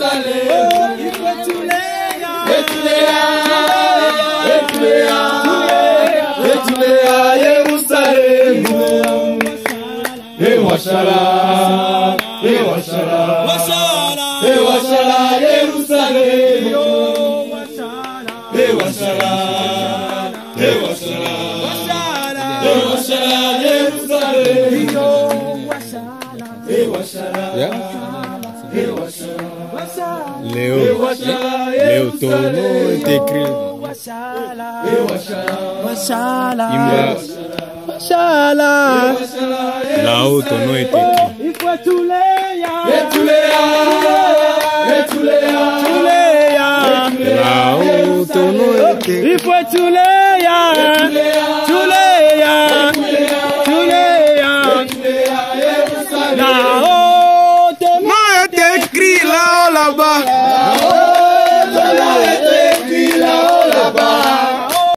Léo, ton nom est écrit. Là-haut, ton nom est écrit. Là-haut, ton nom est écrit. Là-haut, ton nom est écrit là-haut, là-bas.